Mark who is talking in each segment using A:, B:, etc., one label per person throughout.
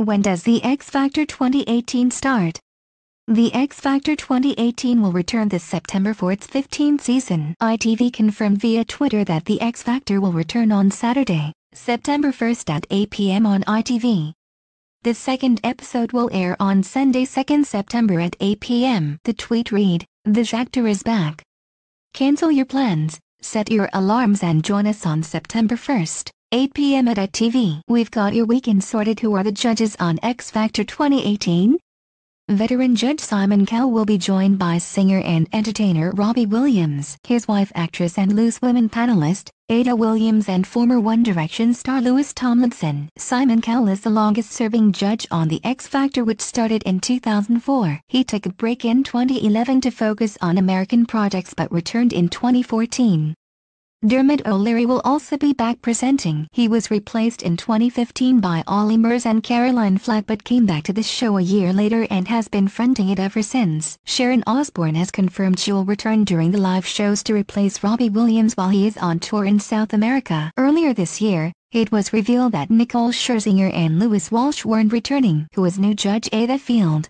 A: When does the X Factor 2018 start? The X Factor 2018 will return this September for its 15th season. ITV confirmed via Twitter that the X Factor will return on Saturday, September 1st at 8 p.m. on ITV. The second episode will air on Sunday 2nd September at 8 p.m. The tweet read, "This actor is back. Cancel your plans, set your alarms and join us on September 1st, 8 p.m. at ITV. We've got your weekend sorted." Who are the judges on X Factor 2018? Veteran judge Simon Cowell will be joined by singer and entertainer Robbie Williams, his wife actress and Loose Women panelist, Ada Williams, and former One Direction star Louis Tomlinson. Simon Cowell is the longest-serving judge on the X Factor, which started in 2004. He took a break in 2011 to focus on American projects but returned in 2014. Dermot O'Leary will also be back presenting. He was replaced in 2015 by Ollie Murs and Caroline Flack but came back to the show a year later and has been fronting it ever since. Sharon Osbourne has confirmed she will return during the live shows to replace Robbie Williams while he is on tour in South America. Earlier this year, it was revealed that Nicole Scherzinger and Lewis Walsh weren't returning. Who is new judge Ada Field?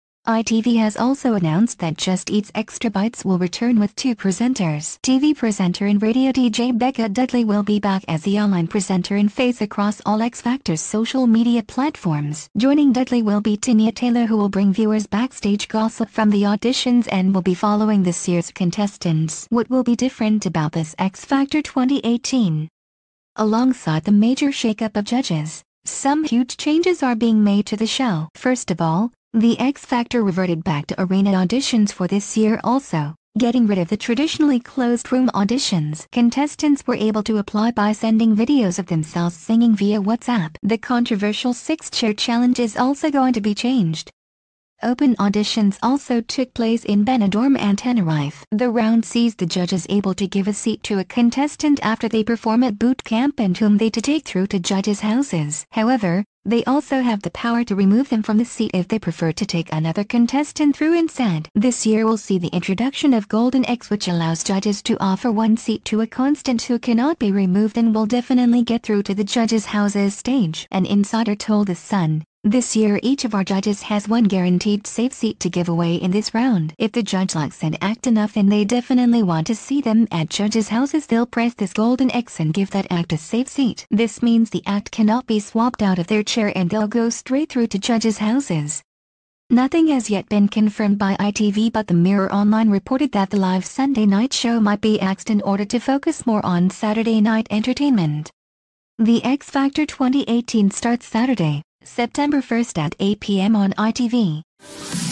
A: ITV has also announced that Just Eat's Extra Bites will return with two presenters. TV presenter and radio DJ Becca Dudley will be back as the online presenter and face across all X Factor's social media platforms. Joining Dudley will be Tanya Taylor, who will bring viewers backstage gossip from the auditions and will be following this year's contestants. What will be different about this X Factor 2018? Alongside the major shakeup of judges, some huge changes are being made to the show. First of all, the X Factor reverted back to arena auditions for this year also, getting rid of the traditionally closed-room auditions. Contestants were able to apply by sending videos of themselves singing via WhatsApp. The controversial 6-chair challenge is also going to be changed. Open auditions also took place in Benidorm and Tenerife. The round sees the judges able to give a seat to a contestant after they perform at boot camp and whom they take through to judges' houses. However, they also have the power to remove them from the seat if they prefer to take another contestant through instead. This year will see the introduction of Golden X, which allows judges to offer one seat to a constant who cannot be removed and will definitely get through to the judges' houses stage. An insider told The Sun, "This year each of our judges has one guaranteed safe seat to give away in this round. If the judge likes an act enough and they definitely want to see them at judges' houses, they'll press this Golden X and give that act a safe seat. This means the act cannot be swapped out of their chair and they'll go straight through to judges' houses." Nothing has yet been confirmed by ITV, but the Mirror Online reported that the live Sunday night show might be axed in order to focus more on Saturday night entertainment. The X Factor 2018 starts Saturday, September 1st at 8 p.m. on ITV.